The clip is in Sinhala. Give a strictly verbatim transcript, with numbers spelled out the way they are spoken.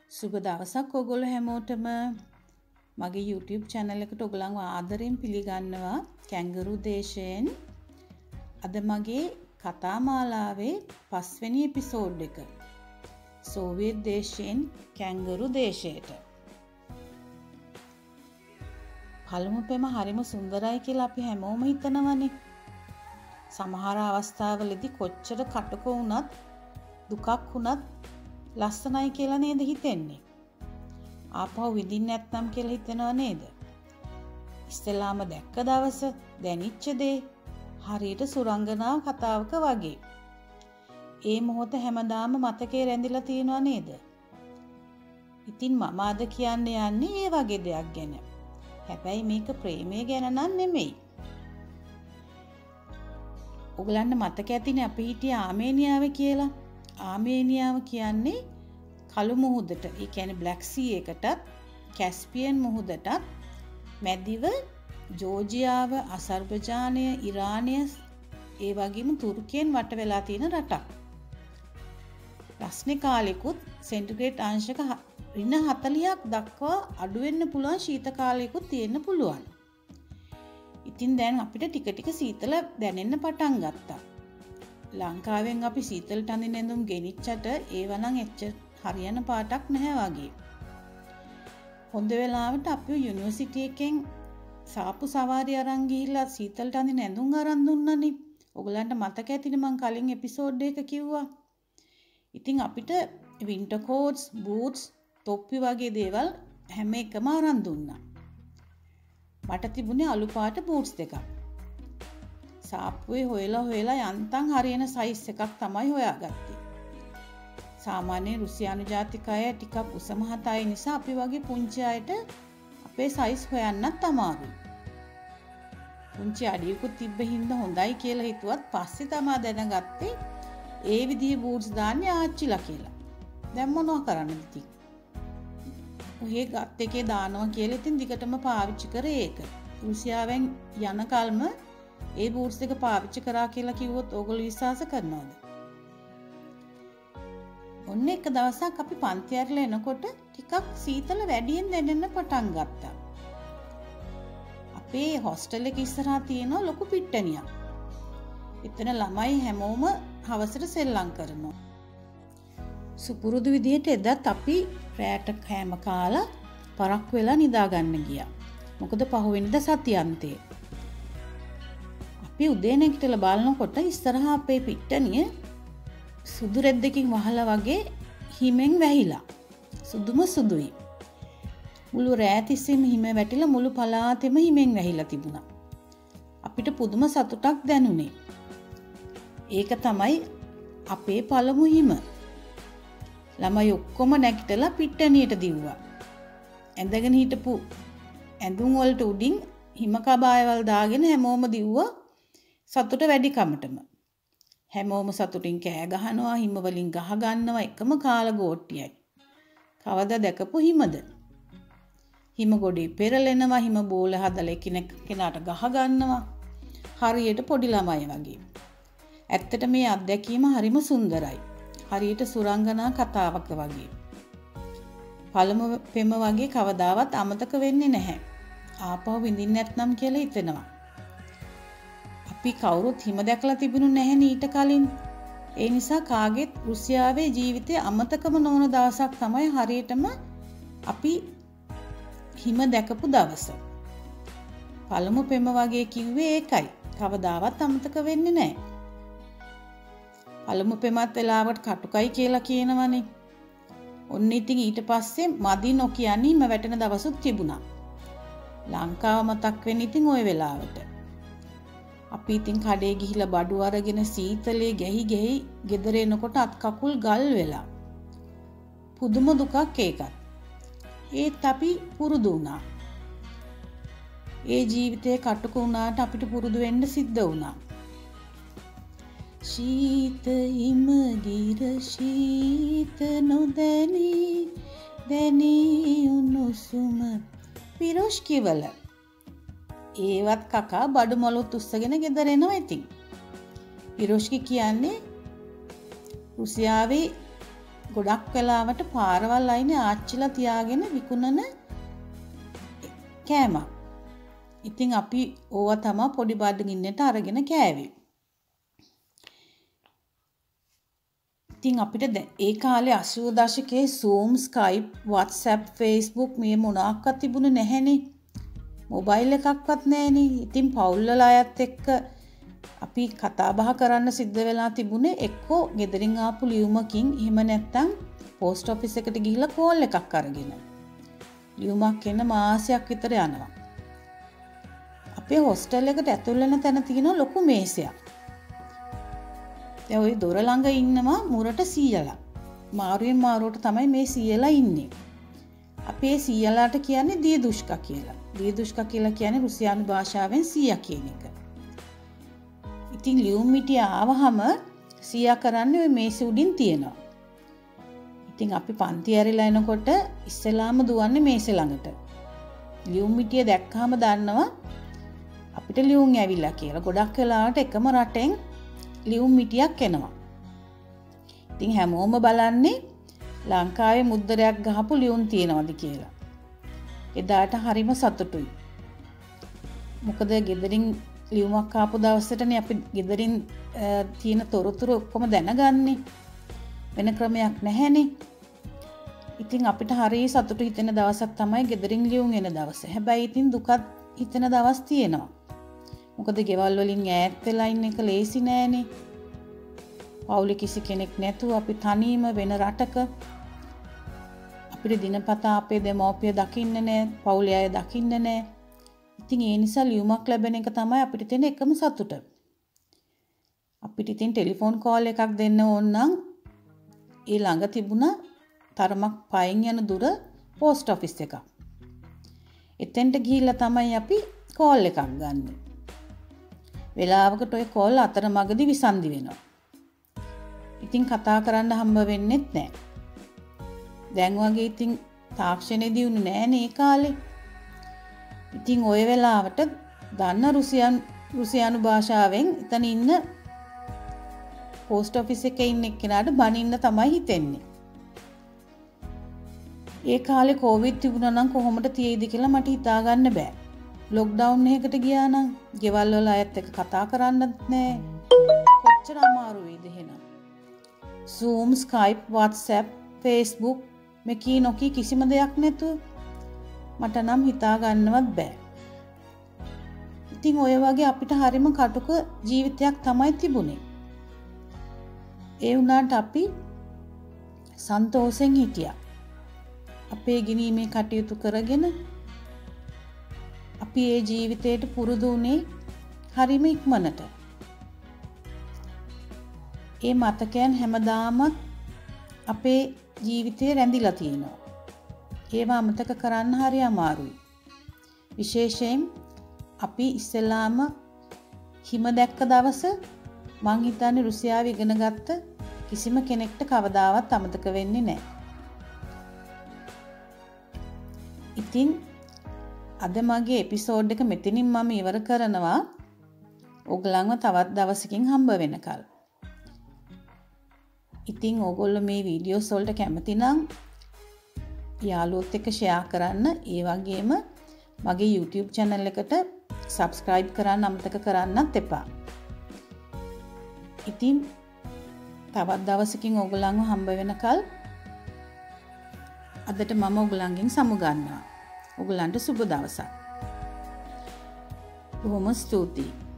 සුබ දවසක් ඔයගොල්ලෝ හැමෝටම මගේ YouTube channel එකට ඔයගලන්ව ආදරෙන් පිළිගන්නවා කැංගරු දේශයෙන්. අද මගේ කතා මාලාවේ පස්වෙනි එපිසෝඩ් එක. සෝවියට් දේශයෙන් කැංගරු දේශයට. පළමු පෙම හරිම සුන්දරයි කියලා අපි හැමෝම හිතනවනේ. සමහර අවස්ථාවලදී කොච්චර කටක වුණත් දුකක් වුණත් ලස්සනයි කියලා නේද හිතෙන්නේ. ආපහු විඳින්න නැත්නම් කියලා හිතනව නේද? ඉස්සෙල්ලාම දැක්ක දවස දැනිච්ච දේ හරියට සුරංගනාව කතාවක වගේ. ඒ මොහොත හැමදාම මතකේ රැඳිලා තියෙනව නේද? ඉතින් මම අද කියන්න යන්නේ ඒ වගේ දෙයක් ගැන. හැබැයි මේක ප්‍රේමය ගැන නන් නෙමෙයි. ඔයගලන්ට මතක ඇතිනේ අපි හිටියේ ආමේනියාවේ කියලා. ආමේනියාව කියන්නේ කළු මුහුදට, ඒ කියන්නේ බ්ලැක් සී එකටත් කැස්පියන් මුහුදටත් මැදිව ජෝර්ජියාව, අසර්බයිජානය, ඉරානය, ඒ වගේම තුර්කියෙන් වට වෙලා තියෙන රටක්. රස්නේ කාලෙකුත් සෙන්ටිග්‍රේඩ් අංශක ඍණ හතළිහක් දක්වා අඩු වෙන්න පුළුවන් ශීත කාලයකුත් තියෙන්න පුළුවන්. ඉතින් දැන් අපිට ටික ටික සීතල දැනෙන්න පටන් ගත්තා. ලංකාවෙන් අපි සීතලට අඳින ඇඳුම් ගෙනිච්චට ඒව නම් එච්චර හරියන පාටක් නැහැ වගේ. හොඳ වෙලාවට අපි යුනිවර්සිටි එකෙන් සාප්පු සවාරි අරන් ගිහිල්ලා සීතලට අඳින ඇඳුම් අරන් දුන්නනේ. ඔයගලන්ට මතක ඇතිනේ මම කලින් එපිසෝඩ් එක කිව්වා. ඉතින් අපිට වින්ටර් කෝට්ස්, බූට්ස්, තොප්පි වගේ දේවල් හැම එකම අරන් දුන්නා. මට තිබුණේ අලු පාට බූට්ස් දෙකක්. සාප්පුවේ හොයලා හොයලා යන්තම් හරියන සයිස් එකක් තමයි හොයාගත්තේ. සාමාන්‍ය රුසියානු ජාතික අය ටිකක් උස මහත අය නිසා අපි වගේ පුංචි අයට අපේ සයිස් හොයන්නත් අමාරුයි. පුංචි අඩියකුත් තිබ්බ හින්දා හොඳයි කියලා හිතුවත් පස්සේ තමයි දැනගත්තේ ඒ විදිහේ බූට්ස් දාන්නේ ආච්චිලා කියලා. දැන් මොනව කරන්නද ඉතින්? ඔහේ ගත් එකේ දානවා කියලා ඉතින් දිගටම පාවිච්චි කරේ ඒක. රුසියාවෙන් යන කල්ම ඒ බූට්ස් දෙක පාවිච්චි කරා කියලා කිව්වොත් ඕගොල්ලෝ විශ්වාස කරනවද? ඔන්න එක දවසක් අපි පන්ති ඇරලා එනකොට ටිකක් සීතල වැඩියෙන් දැනෙන්න පටන් ගත්තා. අපේ හොස්ටල් එක ඉස්සරහා තියෙන ලොකු පිට්ටනියක්. එතන ළමයි හැමෝම හවසට සෙල්ලම් කරනවා. සුපුරුදු විදිහට එදත් අපි රැට කෑම කාලා පරක්කු වෙලා නිදා ගන්න ගියා. මොකද පහුවෙනිදා සතියන්තේ. අපි උදේ නැගිටලා බලනකොට ඉස්සරහා අපේ පිට්ටනිය සුදු රෙද්දකින් වහලා වගේ හිමෙන් වැහිලා. සුදුම සුදුයි. මුළු රෑ තිස්සේම හිම වැටිලා මුළු පළාතෙම හිමෙන් වැහිලා තිබුණා. අපිට පුදුම සතුටක් දැනුනේ. ඒක තමයි අපේ පළමු හිම. ළමයි ඔක්කොම නැගිටලා පිට්ටනියට දිව්වා. ඇඳගෙන හිටපු ඇඳුම් වලට උඩින් හිම කබායවල් දාගෙන හැමෝම දිව්වා සතුට වැඩි කමටම. හැමෝම සතුටින් කෑ ගහනවා, හිම වලින් ගහ ගන්නවා එකම කාල ගෝට්ටියයි. කවදා දැකපු හිමද? හිම ගොඩේ පෙරලෙනවා, හිම බෝල හදලා එකිනෙක කෙනාට ගහ ගන්නවා. හරියට පොඩි ළමයි වගේ. ඇත්තට මේ අත්දැකීම හරිම සුන්දරයි. හරියට සුරංගනා කතාවක වගේ. පළමු පෙම වගේ කවදාවත් අමතක වෙන්නේ නැහැ. ආපහු විඳින්න නැත්නම් කියලා හිතෙනවා. අපි කවුරුත් හිම දැකලා තිබුණු නැහැ ඊට කලින්. ඒ නිසා කාගෙත් රුසියාවේ ජීවිතේ අමතකම නොවන දවසක් තමයි හරියටම අපි හිම දැකපු දවස. පළමු පෙම වගේ කිව්වේ ඒකයි. කවදාවත් අමතක වෙන්නේ නැහැ. පළමු පෙමත් වෙලාවට කටුකයි කියලා කියනවනේ. ඔන්න ඉතින් ඊට පස්සේ මදි නොකියන්නේ හිම වැටෙන දවසුත් තිබුණා. ලංකාව මතක් වෙන්නේ ඉතින් ওই වෙලාවට. අපි ඉතින් කඩේ ගිහිලා බඩු අරගෙන සීතලේ ගැහි ගැහි ගෙදර එනකොට අත් කකුල් ගල් වෙලා. පුදුම දුකක් ඒකත්. ඒත් අපි පුරුදු වුණා. ඒ ජීවිතේ කටුක වුණාට අපිට පුරුදු වෙන්න සිද්ධ වුණා. ශීත හිම ගිර ශීත නොදැනී දැනී උණුසුම පිරොෂ්කිවල ඒවත් කකා බඩු මොලොත් උස්සගෙන ගෙදර එනවා ඉතින්. පිරොෂ්කි කියන්නේ රුසියාවේ ගොඩක් වෙලාවට පාරවල් අයිනේ ආච්චිලා තියාගෙන විකුණන කෑමක්. ඉතින් අපි ඕවා තමයි පොඩි බඩගින්නට අරගෙන කෑවේ. ඉතින් අපිට ඒ කාලේ අසූ දශකයේ Zoom, Skype, WhatsApp, Facebook මේ මොනක්වත් තිබුණේ නැහැනේ. මොබයිල් එකක්වත් නැහැනේ. ඉතින් පවුල් වල අයත් එක්ක අපි කතා බහ කරන්න සිද්ධ වෙලා තිබුණේ එක්කෝ ගෙදරින් ආපු ලියුමකින් එහෙම නැත්නම් පෝස්ට් ඔෆිස් එකට ගිහිල්ලා කෝල් එකක් අරගෙන. ලියුමක් එන්න මාසයක් විතර යනවා. අපේ හොස්ටල් එකට ඇතුල් වෙන තැන තියෙන ලොකු මේසයක්. දැන් ওই දොර ළඟ ඉන්නවා මුරට සීයලා. මාරුවෙන් මාරුවට තමයි මේ සීයලා ඉන්නේ. අපේ සීයලාට කියන්නේ දීදුෂ්කා කියලා. දීදුෂ්කා කියලා කියන්නේ රුසියානු භාෂාවෙන් සීයා කියන එක. ඉතින් ලියුම් මිටිය ආවහම සීයා කරන්නේ ওই මේසෙ උඩින් තියෙනවා. ඉතින් අපි පන්ති ඇරිලා එනකොට ඉස්සෙල්ලාම දුවන්නේ මේසෙ ළඟට. ලියුම් මිටිය දැක්කම දන්නවා අපිට ලියුම් ඇවිල්ලා කියලා. ගොඩක් වෙලාවට එකම රටෙන් ලියුම් මිටියක් එනවා. ඉතින් හැමෝම බලන්නේ ලංකාවේ මුද්දරයක් ගහපු ලියුම් තියෙනවද කියලා. එදාට හරිම සතුටුයි. මොකද ගෙදරින් ලියුමක් ආපු දවසටනේ අපි ගෙදරින් තියෙන තොරතුරු ඔක්කොම දැනගන්නේ. වෙන ක්‍රමයක් නැහැනේ. ඉතින් අපිට හරිය සතුටු හිතෙන දවසක් තමයි ගෙදරින් ලියුම් එන දවස. හැබැයි ඉතින් දුකත් හිතෙන දවස් තියෙනවා. මොකද ගෙවල් වලින් ඈත් වෙලා ඉන්න එක ලේසි නෑනේ. පවුලේ කිසි කෙනෙක් නැතුව අපි තනියම වෙන රටක. අපිට දිනපතා අපේ දෙමව්පිය දකින්න නෑ, පවුලේ අය දකින්න නෑ. ඉතින් ඒ නිසා ලියුමක් ලැබෙන එක තමයි අපිට තියෙන එකම සතුට. අපිට ඉතින් ටෙලිෆෝන් කෝල් එකක් දෙන්න ඕන නම් ඒ ළඟ තිබුණා තරමක් පයින් යන දුර පෝස්ට් ඔෆිස් එකක්. එතෙන්ට ගිහිල්ලා තමයි අපි කෝල් එකක් ගන්න. වෙලාවකට ඔය කෝල් අතරමඟදී විසන්දි වෙනවා. ඉතින් කතා කරන්න හම්බ වෙන්නෙත් නැහැ. දැන් වගේ ඉතින් තාක්ෂණේ දියුණු නෑනේ ඒ කාලේ. ඉතින් ওই වෙලාවට දන්න රුසියන් රුසියානු භාෂාවෙන් එතන ඉන්න පෝස්ට් ඔෆිස් එකේ ඉන්න එක්කෙනාට බනින්න තමයි හිතෙන්නේ. ඒ කාලේ කොවිඩ් තිබුණා නම් කොහොමද තියෙයිද කියලා මට හිතා ගන්න බෑ. ලොක්ඩවුන් එකකට ගියා නම් ගෙවල් වල අයත් එක්ක කතා කරන්නත් නෑ. කොච්චර අමාරු වේද එහෙනම්. Zoom, Skype, WhatsApp, Facebook මේකී නොකී කිසිම දෙයක් නැතුව මට නම් හිතා ගන්නවත් බෑ. ඉතින් ඔය වගේ අපිට හරිම කටුක ජීවිතයක් තමයි තිබුණේ. ඒ වුණාට අපි සන්තෝෂෙන් හිටියා. අපේ ගිනීමේ කටයුතු කරගෙන අපි ඒ ජීවිතයට පුරුදු වුණේ හරිම ඉක්මනට. ඒ මතකයන් හැමදාම අපේ ජීවිතේ රැඳිලා තියෙනවා. ඒවා අමතක කරන්න හරි අමාරුයි. විශේෂයෙන් අපි ඉස්සෙල්ලාම හිම දැක්ක දවස මං හිතන්නේ රුසියාවේ ඉගෙන ගත්ත කිසිම කෙනෙක්ට කවදාවත් අමතක වෙන්නේ නැහැ. ඉතින් අද මගේ එපිසෝඩ් එක මෙතනින් මම ඉවර කරනවා. ඔයගලන්ව තවත් දවසකින් හම්බ වෙනකල්. ඉතින් ඕගොල්ලෝ මේ වීඩියෝස් වලට කැමති නම් යාළුවොත් එක්ක ෂෙයා කරන්න. ඒ වගේම මගේ YouTube channel එකට subscribe කරන්න අමතක කරන්නත් එපා. ඉතින් තවත් දවසකින් ඕගොල්ලන්ව හම්බ වෙනකල් අදට මම ඕගොල්ලන්ගෙන් සමු ගන්නවා. ඕගොල්ලන්ට සුබ දවසක්. බොහොම ස්තුතියි.